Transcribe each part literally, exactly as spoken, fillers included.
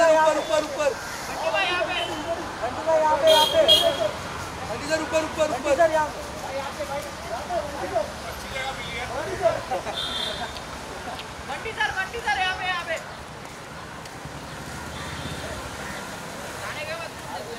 ऊपर ऊपर ऊपर बंटी भाई यहाँ पे, बंटी भाई यहाँ पे यहाँ पे बंटी सर ऊपर ऊपर ऊपर सर यहाँ बंटी सर बंटी सर यहाँ पे यहाँ पे जाने के बाद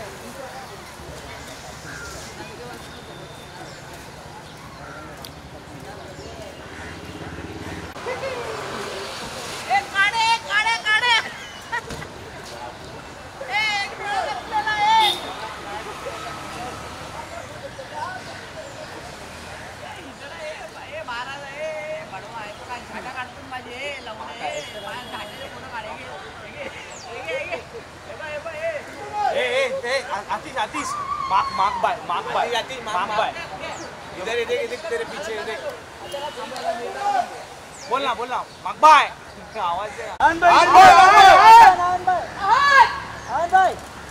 Atish Atish mark mark bye mark bye Atish mark bye इधर इधर इधर तेरे पीछे इधर बोलना बोलना मार्क बाय आवाज से आन भाई आन भाई आन भाई आन भाई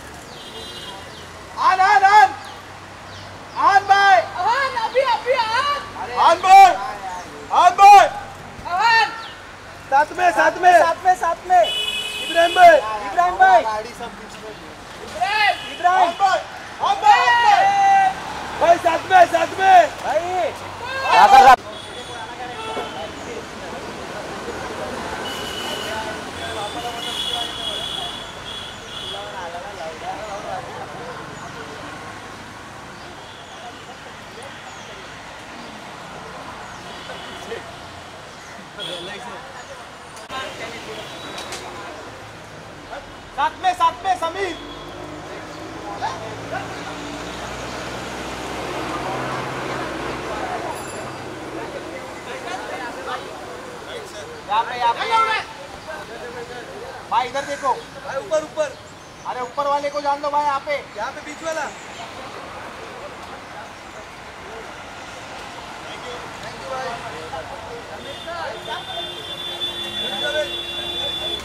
आन आन आन आन भाई आन अभी अभी आन आन भाई आन भाई आन साथ में साथ में साथ में साथ में इब्राहिम भाई इब्राहिम भाई गाड़ी सब बीच में इब्राहिम भाई आन भाई भाई साथ में साथ में भाई क्या कर रहा साथ में साथ में समीर यहाँ पे यहाँ पे भाई इधर देखो भाई ऊपर ऊपर अरे ऊपर वाले को जान दो भाई यहाँ पे यहाँ पे बीच वाला